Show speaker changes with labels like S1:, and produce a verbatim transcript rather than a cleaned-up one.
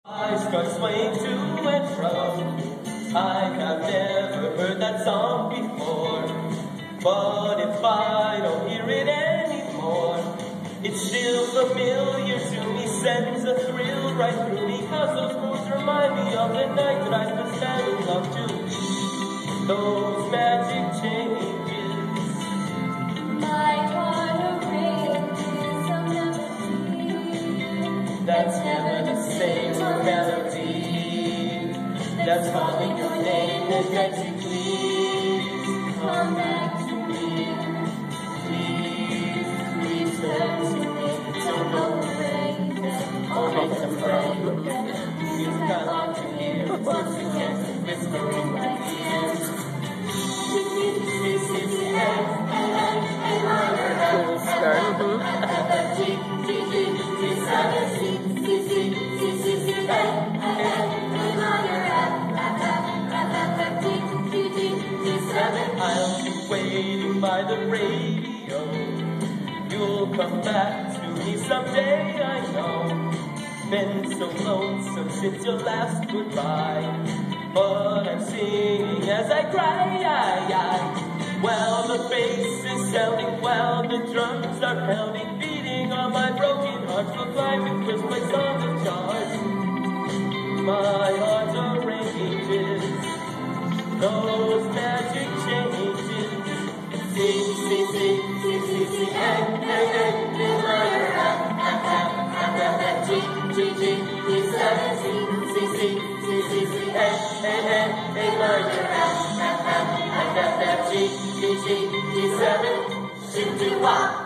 S1: I start swaying to and fro. I have never heard that song before, but if I don't hear it anymore, it's still familiar to me, sends a thrill right through me, cause those chords remind me of the night that I first fell in love to those magic changes.
S2: My heart arranges a melody
S1: That's never the same melody, that's calling your name and begs you, please
S2: come back to me.
S1: please, please
S2: Turn
S1: come
S2: to me, don't go away. Always afraid
S1: You've got long to hear once again, whispering my tears. I'll be waiting by the radio. You'll come back to me someday, I know. Been so lonesome since your last goodbye, but I'm singing as I cry, I, I. Well, the bass is sounding well, the drums are pounding, beating on my broken heart, will climb and twist my song and charge. My heart arranges those magic changes. Sing, sing, sing, sing, sing, sing, hey, hey, hey, fill my rap, rap, rap, rap, rap, rap, G, G, G, G, seven, sing, sing, sing, sing, sing, sing, hey, hey, hey, hey, my rap, rap, rap, rap, rap, rap, G, G, G, G, seven, sing, sing, wah.